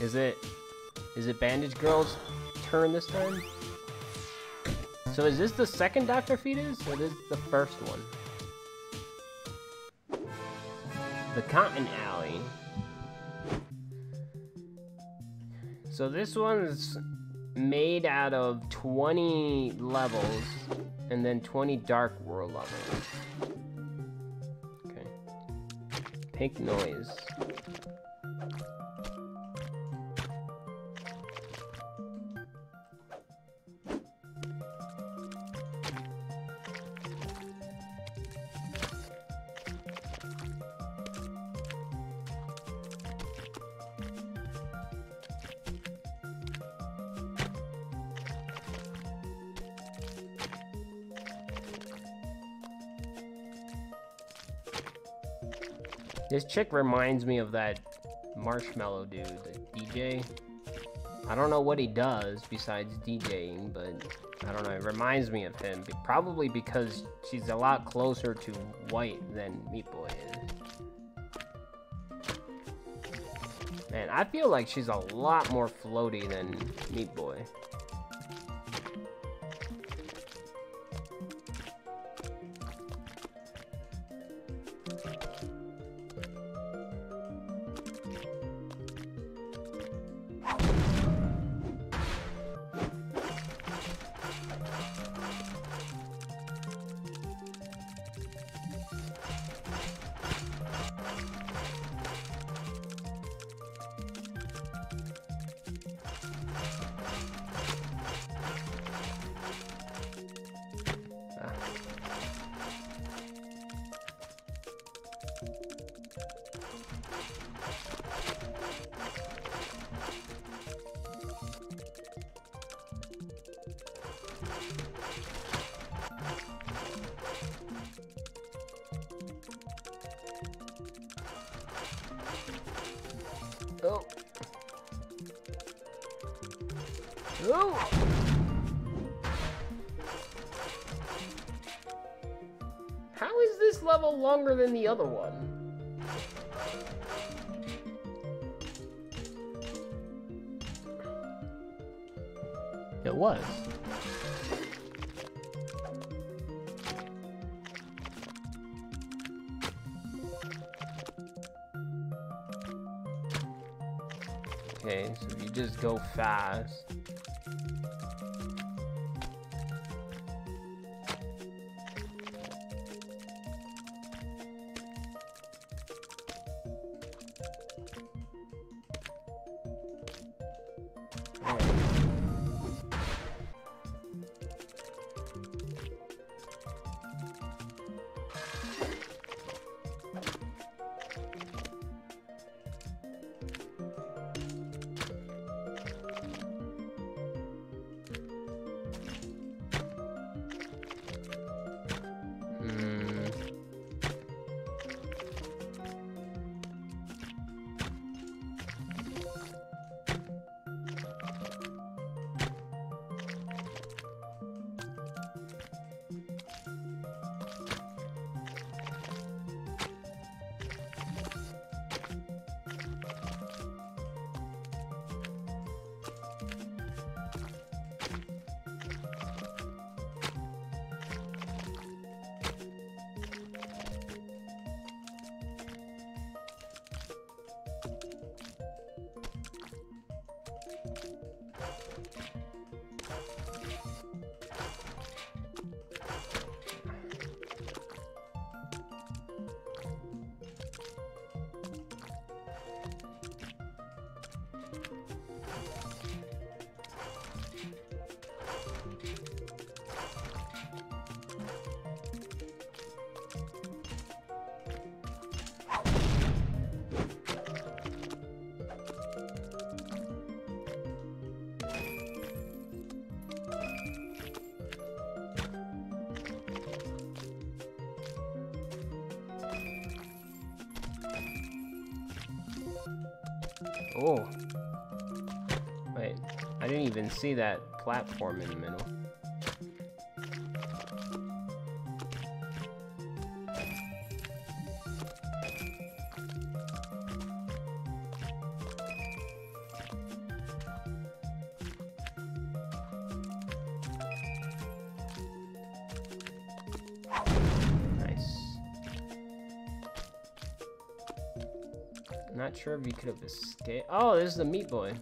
Is it Bandage Girl's turn this time? So is this the second Dr. Fetus, or this is the first one? The Cotton Alley. So this one's made out of 20 levels, and then 20 Dark World levels. Okay. Pink noise. This chick reminds me of that Marshmallow dude, the DJ. I don't know what he does besides DJing, but I don't know, it reminds me of him. Probably because she's a lot closer to white than Meat Boy is. Man, I feel like she's a lot more floaty than Meat Boy. Oh. Oh. How is this level longer than the other one? It was. Okay, so if you just go fast. Oh. Wait, I didn't even see that platform in the middle. Not sure if you could have escaped. Oh, this is the Meat Boy.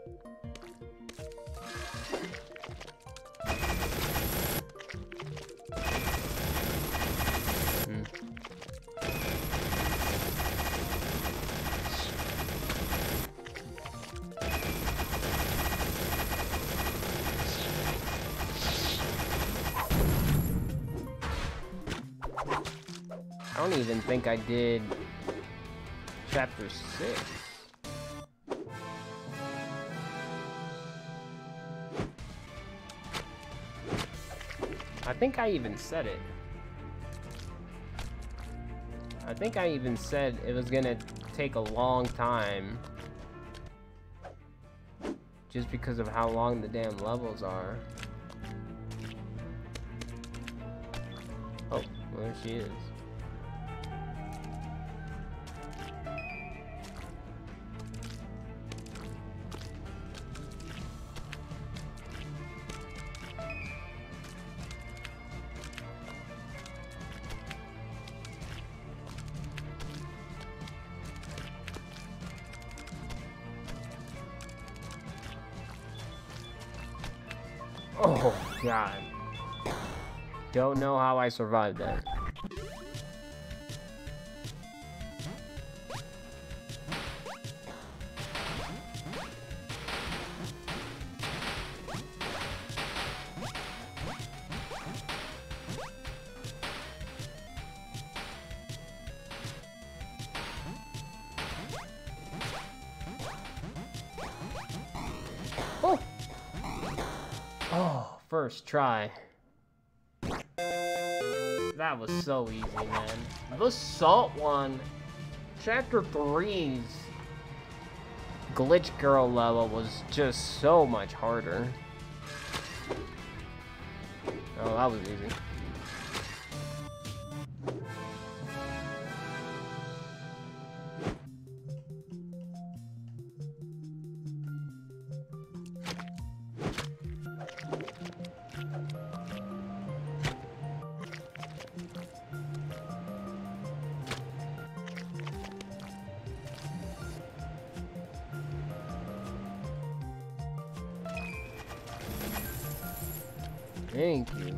I don't even think I did chapter 6. I think I even said it. I think I even said it was gonna take a long time just because of how long the damn levels are. Oh, well, there she is. Oh, God. Don't know how I survived that. Oh! Oh, first try. That was so easy, man. The salt one, chapter 3's glitch girl level was just so much harder. Oh, that was easy. Thank you.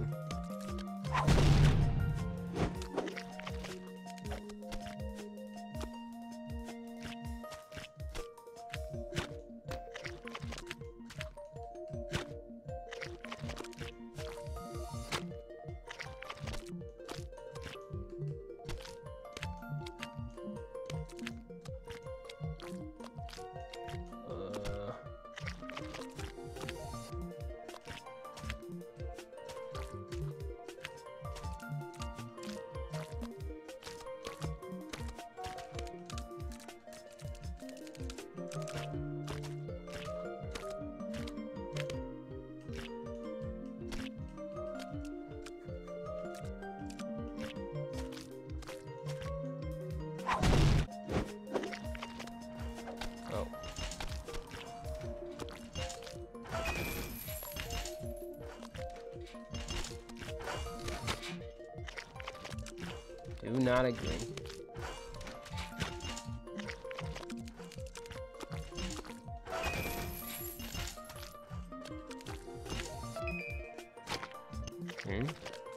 Oh. Do not agree. Hmm?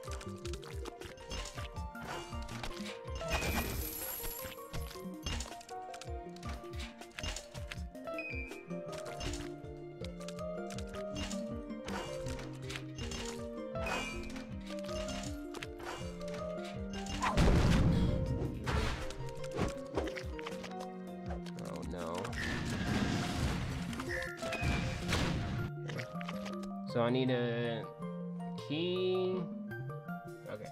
Oh no. So I need a key. Okay.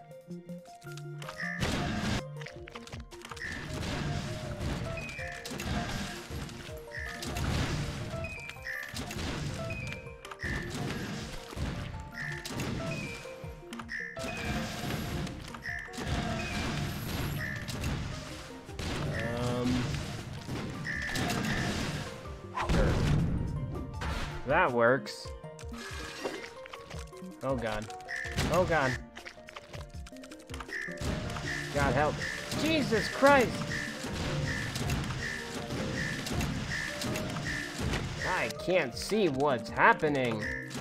Sure. That works. Oh god. Oh god. God help. Jesus Christ! can't see what's happening.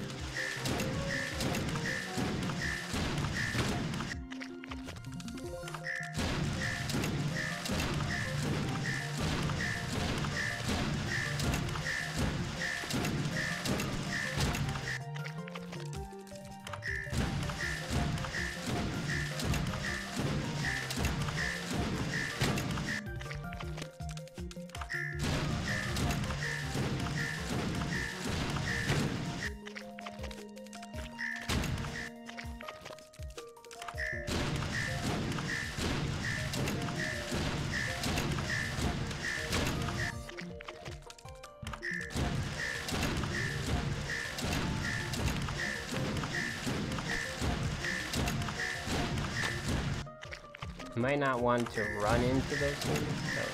Might not want to run into those things.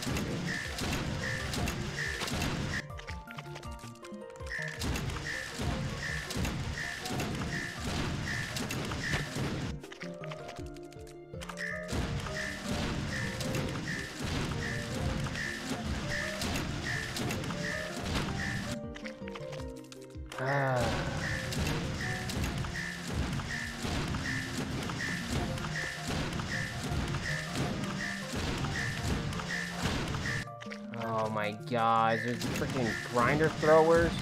Oh my god, there's freaking grinder throwers.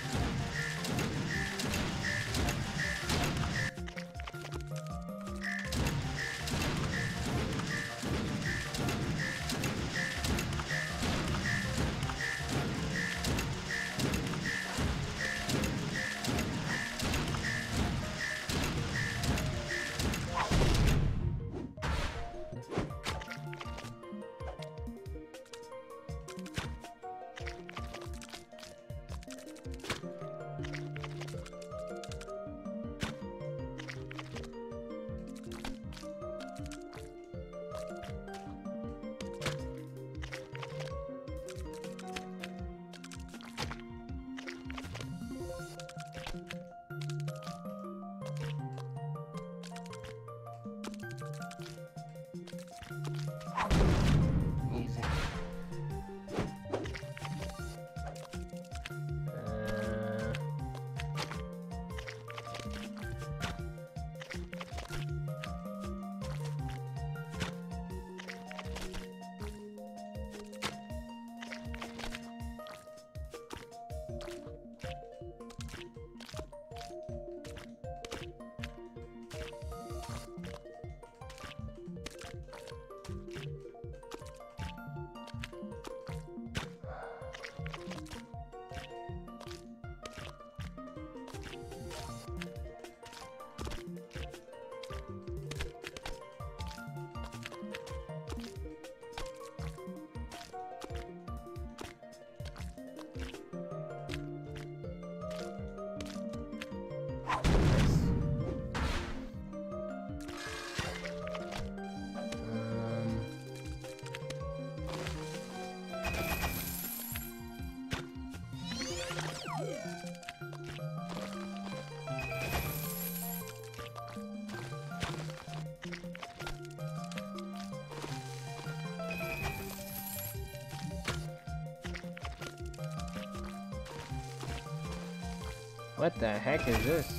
What the heck is this?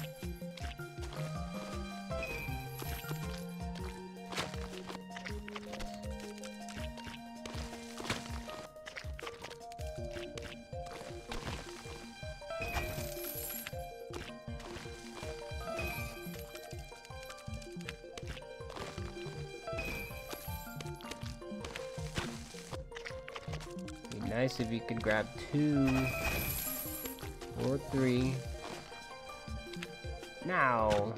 Be nice if you could grab 2 or 3. Now.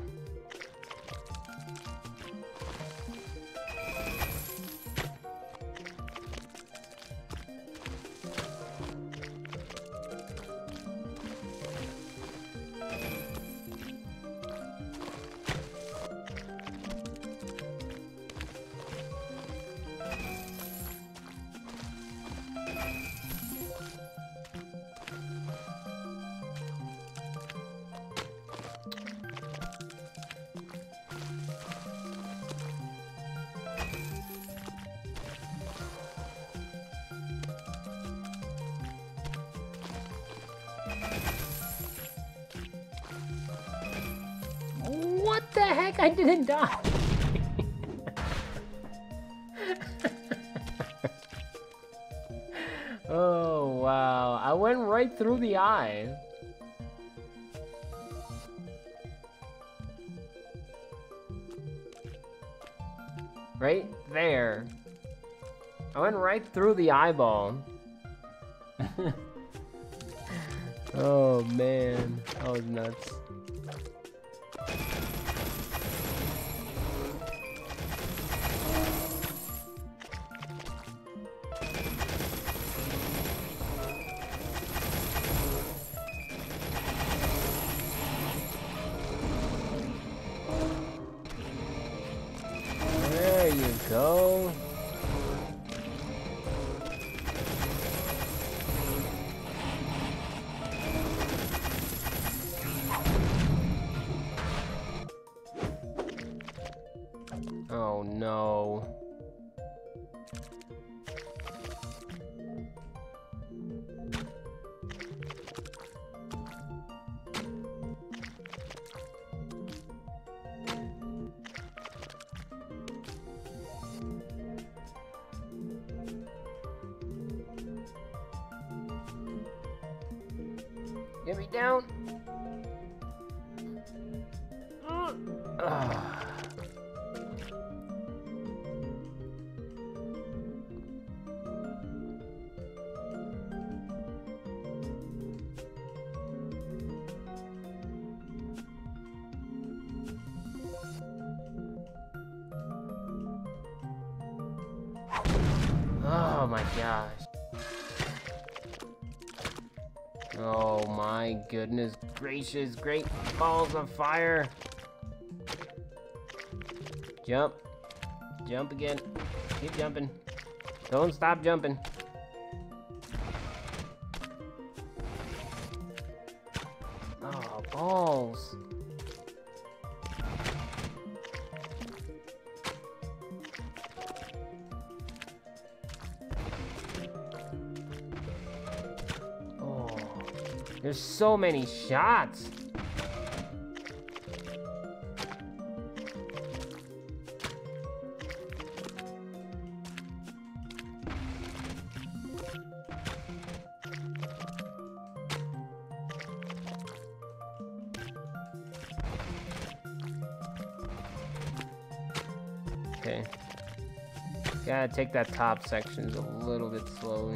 I didn't die. Oh, wow. I went right through the eye. Right there. I went right through the eyeball. Oh, man. That was nuts. There you go. Oh no. Get me down. Oh my gosh. Oh my goodness gracious, great balls of fire. Jump. Jump again. Keep jumping. Don't stop jumping. Oh, balls. There's so many shots. Okay. Gotta take that top section a little bit slowly.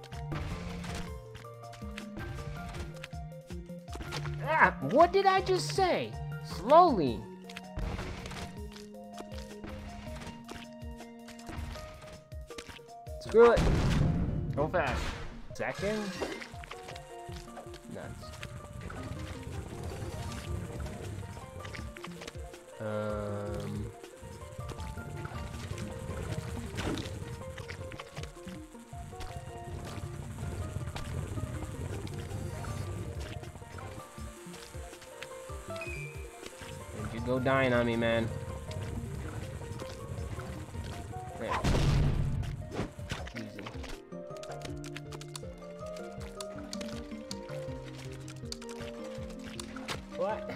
Ah, what did I just say? Slowly. Screw it. Go fast. Second? Nuts. Go dying on me, man. There. Easy. What?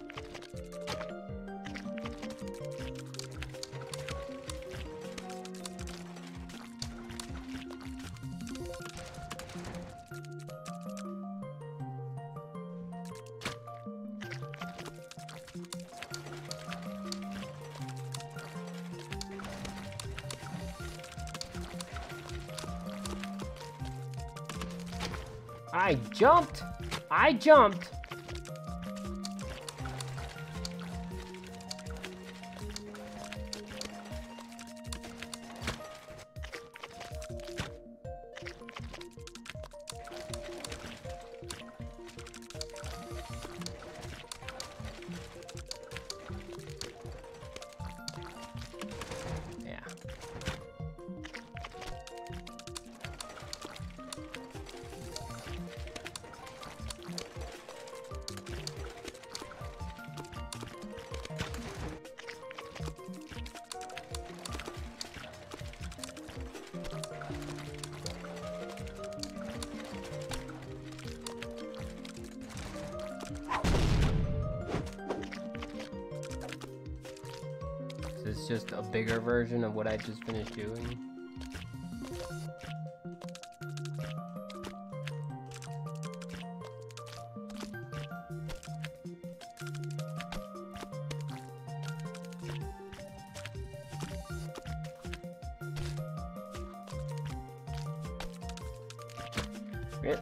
I jumped! I jumped! Yeah. is just a bigger version of what I just finished doing. Yep.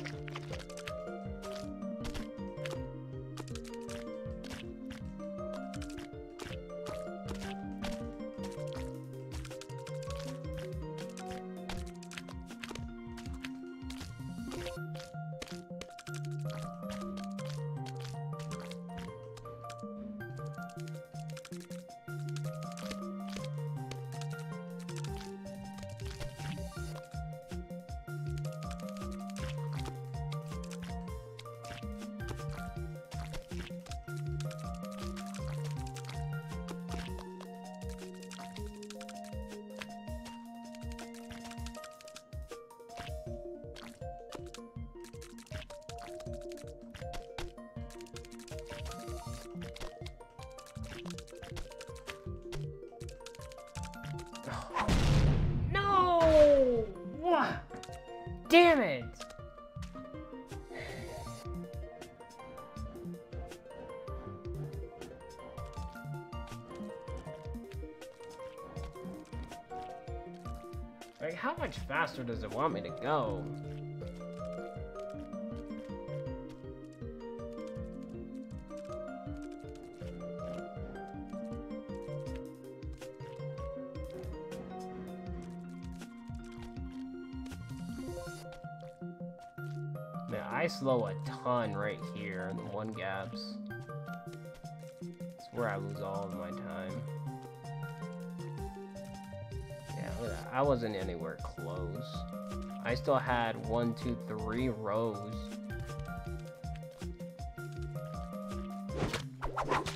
No! Damn it! Like, how much faster does it want me to go? Man, I slow a ton right here in the one gaps. It's where I lose all of my time. Yeah, look at that. I wasn't anywhere close. I still had 1, 2, 3 rows.